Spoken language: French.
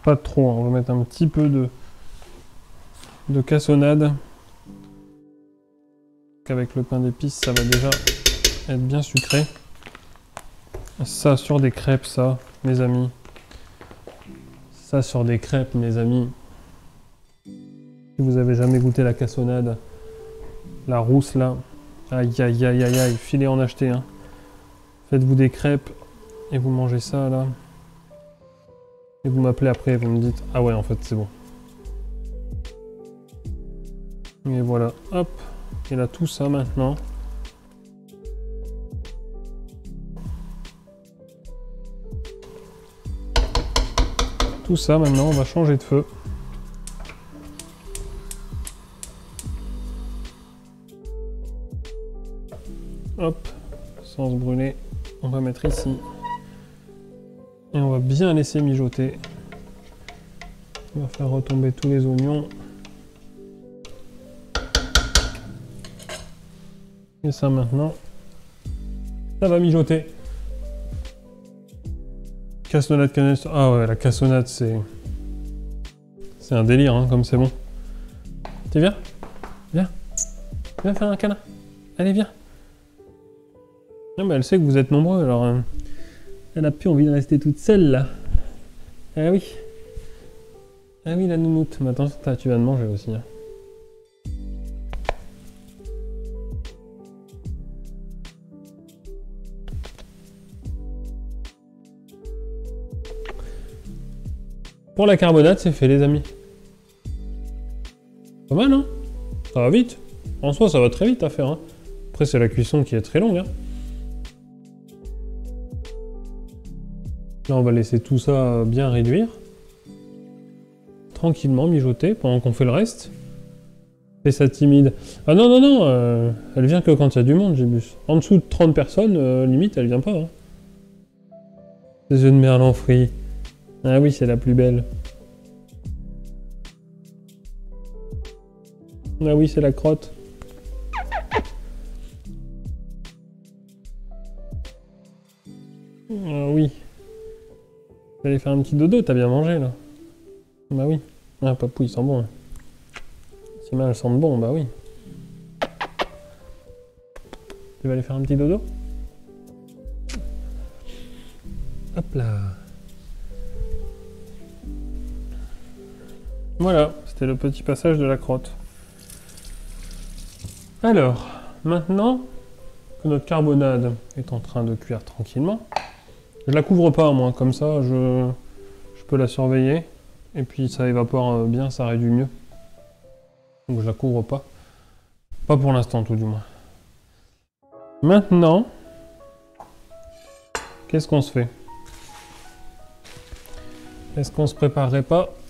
Pas trop, hein. On va mettre un petit peu de cassonade. Avec le pain d'épices, ça va déjà être bien sucré. Ça sur des crêpes, ça, mes amis. Ça sur des crêpes, mes amis. Si vous avez jamais goûté la cassonade, la rousse là, aïe aïe aïe aïe aïe, filez en acheter. Hein. Faites-vous des crêpes et vous mangez ça là. Et vous m'appelez après, vous me dites, ah ouais, en fait, c'est bon. Et voilà, hop. Et là, tout ça maintenant. Tout ça maintenant, on va changer de feu. Hop, sans se brûler, on va mettre ici. Et on va bien laisser mijoter. On va faire retomber tous les oignons. Et ça maintenant, ça va mijoter. Cassonade cannelle. Ah ouais, la cassonade, c'est un délire, hein, comme c'est bon. Tu viens? Viens. Viens faire un câlin. Allez, viens. Non, mais elle sait que vous êtes nombreux, alors elle a plus envie de rester toute seule, là. Ah oui. Ah oui, la nounoute. Mais attends, tu vas de manger aussi. Hein. Pour la carbonate, c'est fait, les amis. Pas mal, hein? Ça va vite. En soi, ça va très vite à faire. Hein. Après, c'est la cuisson qui est très longue. Hein. Là, on va laisser tout ça bien réduire. Tranquillement, mijoter pendant qu'on fait le reste. Fais ça timide. Ah non, non, non, elle vient que quand il y a du monde, Gibus. En dessous de 30 personnes, limite, elle vient pas. Hein. Les œufs de merlan frits. Ah oui, c'est la plus belle. Ah oui, c'est la crotte. Ah oui. Tu vas aller faire un petit dodo, t'as bien mangé là. Bah oui. Ah, papou, il sent bon. Hein. Si mal, elles sentent bon, bah oui. Tu vas aller faire un petit dodo? Hop là. Voilà, c'était le petit passage de la crotte. Alors, maintenant que notre carbonade est en train de cuire tranquillement, je la couvre pas moi, comme ça je peux la surveiller et puis ça évapore bien, ça réduit mieux. Donc je la couvre pas. Pas pour l'instant tout du moins. Maintenant, qu'est-ce qu'on se fait? Est-ce qu'on se préparerait pas